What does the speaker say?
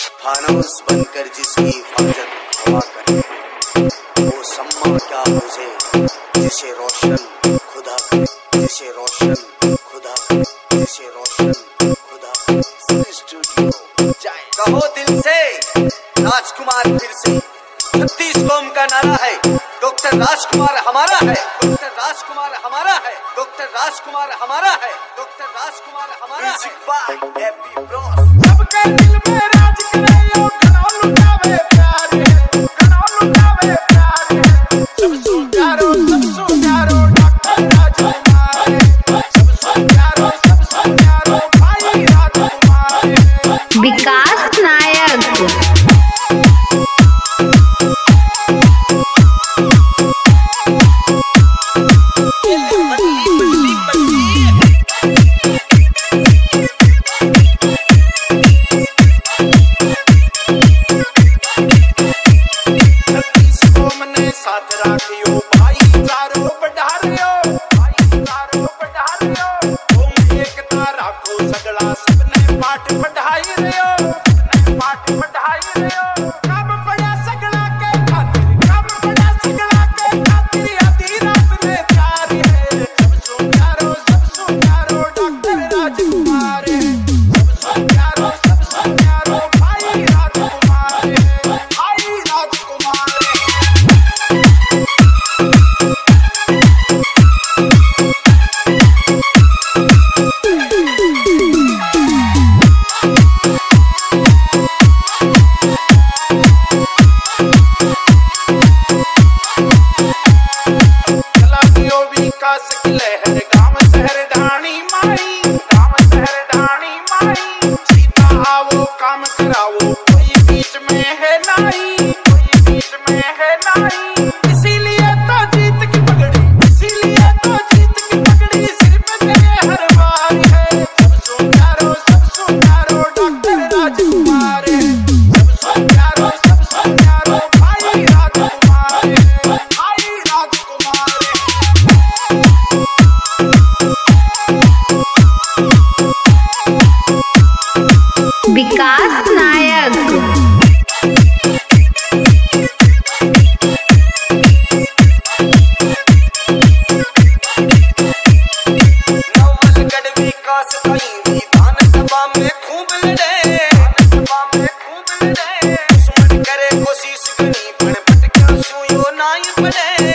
फानूस बनकर जिसकी हिफाजत हवा करे, वो सम्मा क्या बुझे जिसे रोशन खुदा करे, जिसे रोशन खुदा करे, जिसे रोशन खुदा करे। स्टूडियो जाए कहो दिल से राजकुमार फिर से 36 कौम का नारा है, डॉक्टर राजकुमार हमारा है, डॉक्टर राजकुमार हमारा है, डॉक्टर राजकुमार हमारा है, डॉक्टर राजकुमार हमारा है। हैप्पी ब्रॉस सबके दिल में राज करे, यो घना लुटावे प्यार है, घना लुटावे प्यार है। सबसे प्यारो डॉक्टर राजकुमार है, सबसे प्यारो भाई राजकुमार है। विकास नायक साथ राखियो भाईचारो बढ़ा रहे हो, तुम एकता राखो सगला सबने पाठ पढ़ाई रहे हो, पाठ पढ़ाई रहे हो। काम पड़ा सगला के खातिर, काम पड़ा सगला के खातिर, आधी रात में प्यार है। सबसे प्यारो डॉक्टर राजकुमार है, सबसे प्यारो भाई राजकुमार है, भाई राजकुमार है। विकास की लहर गांव शहर ढाणी माई, गांव शहर ढाणी माई। सीधा आओ काम कराओ, कोई बीच में है नाई, कोई बीच में है नाई। इसीलिए तो जीत की पगड़ी, इसीलिए तो जीत की पगड़ी सिर पे तेरे हर बार है। सबसे प्यारो डॉक्टर राजकुमार है, सबसे प्यारो भाई राजकुमार है, भाई राजकुमार है। विकास नायक नवलगढ़ विकास विधान सभा में खूब लड़े, सभा में खूब लड़े। दुश्मन करे कोशिश गनी पण भटक्या सुयो नाई पड़े।